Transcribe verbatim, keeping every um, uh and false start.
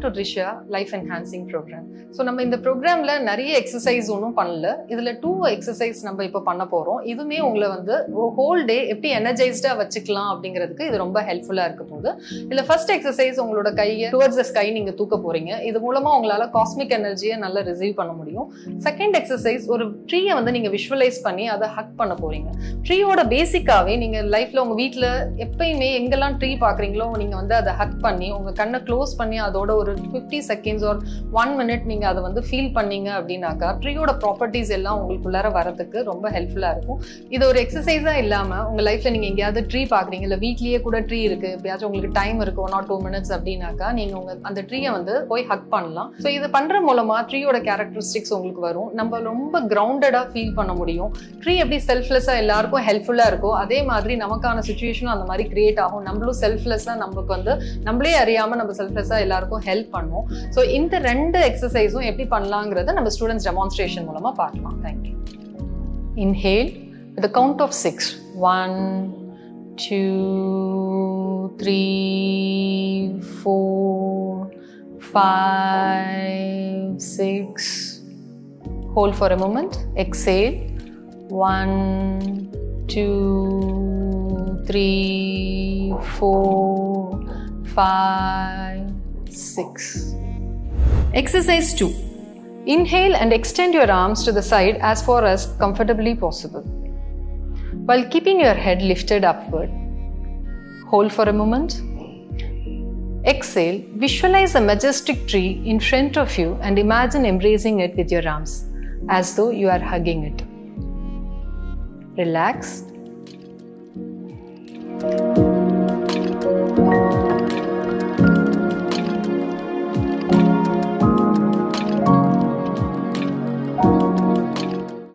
to Drishyaa Life Enhancing Program. So நம்ம இந்த ப்ரோக்ராம்ல நிறைய எக்ஸசைஸ் ஒன்றும் பண்ணல. இதுல டூ எக்ஸசைஸ் நம்ம இப்போ பண்ண போறோம். இதுவுமே உங்களை வந்து ஹோல் டே எப்படி எனர்ஜைஸ்டா வச்சுக்கலாம் அப்படிங்கிறதுக்கு இது ரொம்ப ஹெல்ப்ஃபுல்லா இருக்க போகுது. இதுல ஃபர்ஸ்ட் எக்ஸசைஸ் உங்களோட கையை டுவர்ட்ஸ் த ஸ்கை நீங்க தூக்க போறீங்க. இது மூலமா உங்களால காஸ்மிக் எனர்ஜியை நல்லா ரிசீவ் பண்ண முடியும். செகண்ட் எக்ஸசைஸ் ஒரு ட்ரீயை வந்து நீங்க விஷுவலைஸ் பண்ணி அதை ஹக் பண்ண போறீங்க. ட்ரீயோட பேசிக்காவே நீங்க லைஃப்ல உங்க வீட்டுல எப்பயுமே எங்கெல்லாம் ட்ரீ பாக்குறீங்களோ நீங்க வந்து அதை ஹக் பண்ணி உங்க கண்ணை க்ளோஸ் பண்ணி அதோட ஒரு ஃபிஃப்டி செகண்ட்ஸ் ஒரு ஒன் மினிட் நீங்க அதை வந்து ஃபீல் பண்ணீங்க அப்படின்னாக்கா ட்ரீயோட ப்ராப்பர்ட்டிஸ் எல்லாம் உங்களுக்குள்ளார வரதுக்கு ரொம்ப ஹெல்ப்ஃபுல்லா இருக்கும். இது ஒரு எக்ஸசைஸா இல்லாம உங்க லைஃப்ல நீங்க எங்கேயாவது ட்ரீ பாக்குறீங்க, இல்ல வீட்லயே கூட ட்ரீ இருக்கு, எப்பயாச்சும் உங்களுக்கு டைம் இருக்கு ஒன் ஆர் டூ மினிட்ஸ் அப்படின்னாக்கா நீங்க உங்க அந்த ட்ரீயை வந்து போய் ஹக் பண்ணலாம். ஸோ இது பண்ற மூலமா ட்ரீயோட கேரக்டரிஸ்டிக்ஸ் உங்களுக்கு வரும். நம்ம ரொம்ப கிரவுண்டடா ஃபீல் பண்ண முடியும். ட்ரீ எப்படி செல்ஃப்லெஸ்ஸா எல்லாருக்கும் ஹெல்ப்ஃபுல்லா இருக்கோ அதே மாதிரி நமக்கான சுச்சுவேஷனும் அந்த மாதிரி கிரியேட் ஆகும். நம்மளும் செல்ஃப்லெஸ்ஸா நமக்கு வந்து நம்மளே அறியாம நம்ம செல்ஃப்லெஸ்ஸா எல்லாருக்கும் ஹெல்ப் பண்ணுவோம். ஸோ இந்த ரெண்டு எக்ஸசைஸும் எப்படி பண்ணலாங்கிறத நம்ம ஸ்டூடெண்ட்ஸ் டெமான்ஸ்ட்ரேஷன் மூலமா பார்க்கலாம். Thank you. Inhale with a count of six. One, two, three, four, five, six. Hold for a moment. Exhale. One, two, three, four, five, six. Exercise two. Inhale and extend your arms to the side as far as comfortably possible, while keeping your head lifted upward. Hold for a moment. Exhale, visualize a majestic tree in front of you and imagine embracing it with your arms, as though you are hugging it. Relax.